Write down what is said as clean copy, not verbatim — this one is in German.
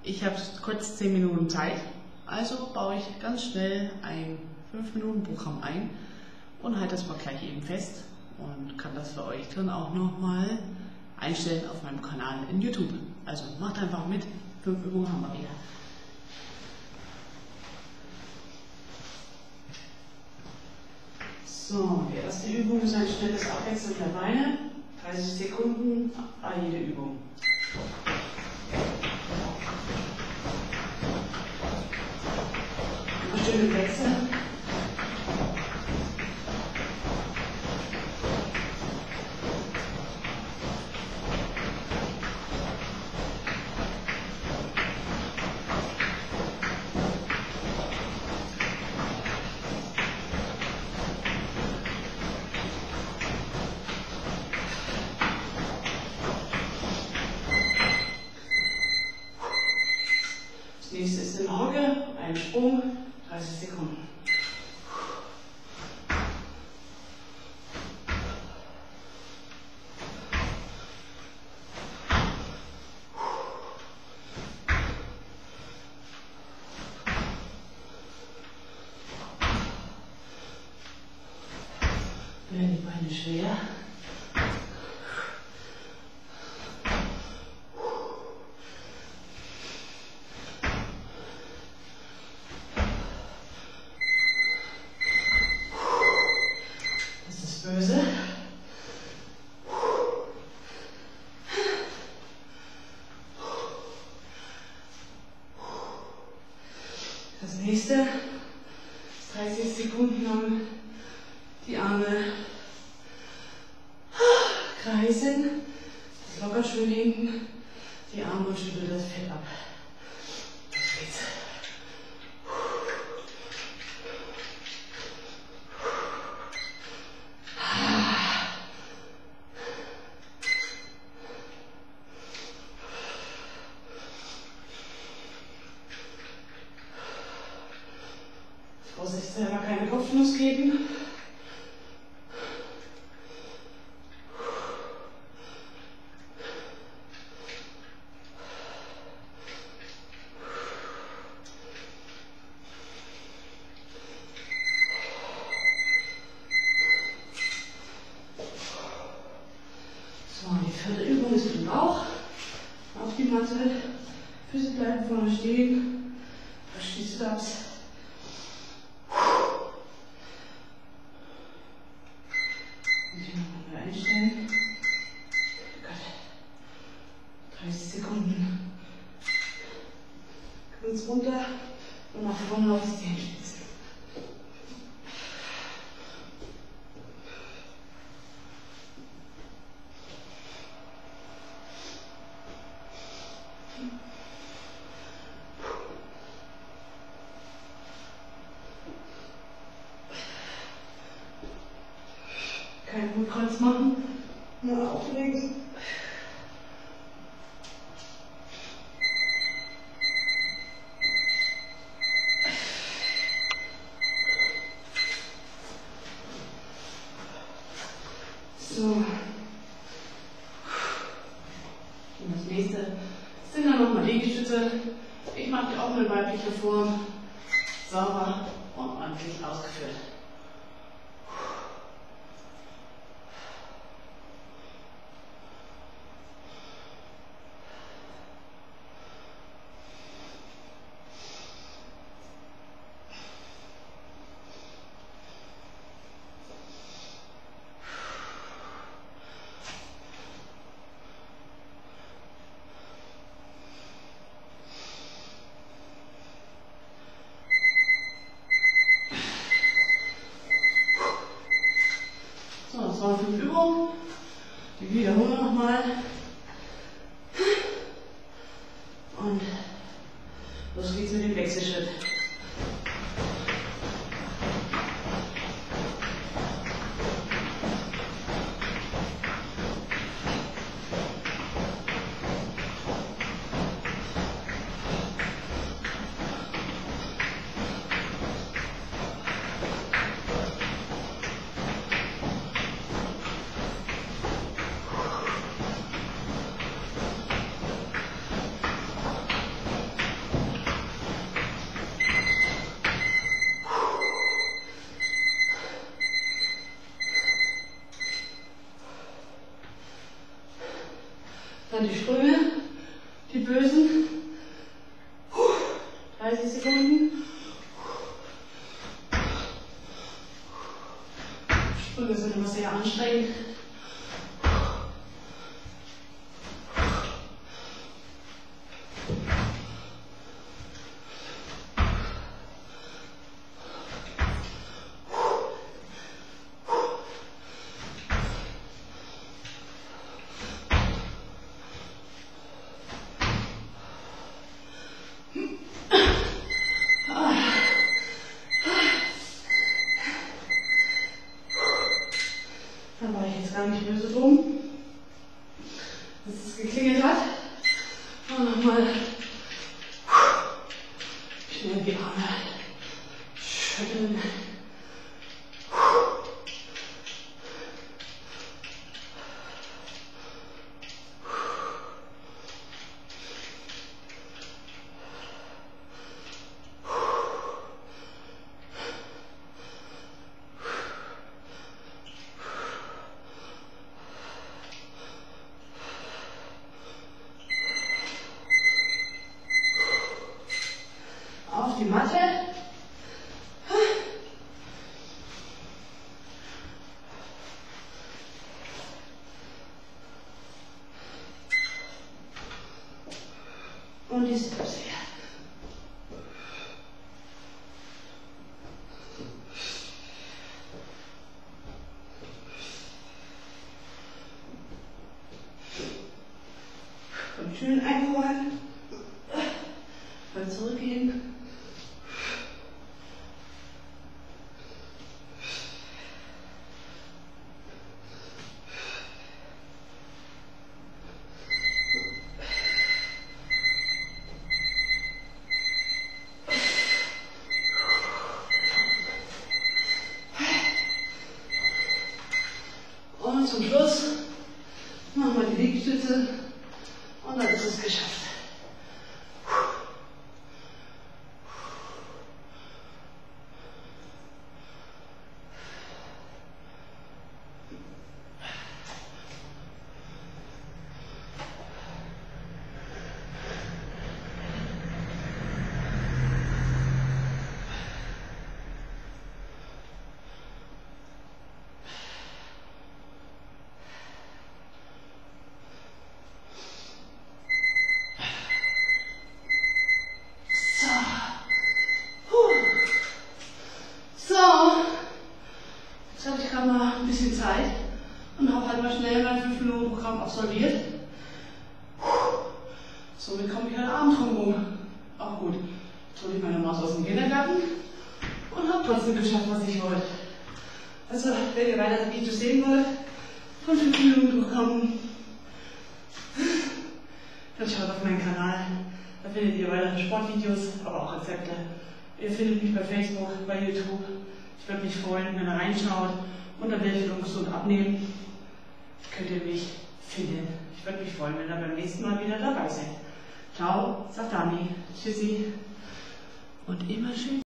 Ich habe kurz 10 Minuten Zeit, also baue ich ganz schnell ein 5-Minuten-Programm ein und halte das mal gleich eben fest und kann das für euch dann auch nochmal einstellen auf meinem Kanal in YouTube. Also macht einfach mit, 5 Übungen haben wir wieder. So, die erste Übung ist ein schnelles Abwechseln der Beine, 30 Sekunden jede Übung. Immer schön im Wechsel. Das nächste ist in Hocke, ein Sprung, 30 Sekunden. Werden die Beine schwer. Böse. Das nächste ist 30 Sekunden lang die Arme kreisen, das locker schön hinten, die Arme und schüttel das Fett ab. Los geht's. Vorsicht, selber keine Kopfnuss geben. So, die vierte Übung ist im Bauch. Auf die Matte. Füße bleiben vorne stehen. Verschließt das. Einstellen. Gut. 30 Sekunden. Ganz runter und nach vorne auf die Hände spitzen. Kein Hohlkreuz machen, nur auflegen. So. Und das nächste sind dann nochmal Liegestütze. Ich mache die auch in weiblicher Form. Sauber und ordentlich ausgeführt. So, das waren 5 Übungen. Die wiederholen wir nochmal. Und los geht's mit dem Wechselschritt. Dann die Sprünge, die bösen. 30 Sekunden. Sprünge sind immer sehr anstrengend. Da war ich jetzt gar nicht mehr so dumm, dass es geklingelt hat. Und nochmal schnell die Arme schütteln. Auf die Matte. Und die Steps her. Und schön einholen. Mal zurückgehen. Und zum Schluss machen wir die Liegestütze und dann ist es geschafft. Jetzt hatte ich gerade mal ein bisschen Zeit und habe halt mal schnell mein 5-Minuten-Programm absolviert. Somit komme ich heute Abend drum rum. Auch gut. Jetzt hole ich meine Maus aus dem Kindergarten und habe trotzdem geschafft, was ich wollte. Also, wenn ihr weitere Videos sehen wollt, von 5-Minuten-Programm, dann schaut auf meinen Kanal. Da findet ihr weitere Sportvideos, aber auch Rezepte. Ihr findet mich bei Facebook, bei YouTube. Ich würde mich freuen, wenn ihr reinschaut. Unter Bildung gesund abnehmen könnt ihr mich finden. Ich würde mich freuen, wenn ihr beim nächsten Mal wieder dabei seid. Ciao, sagt Dani. Tschüssi. Und immer schön.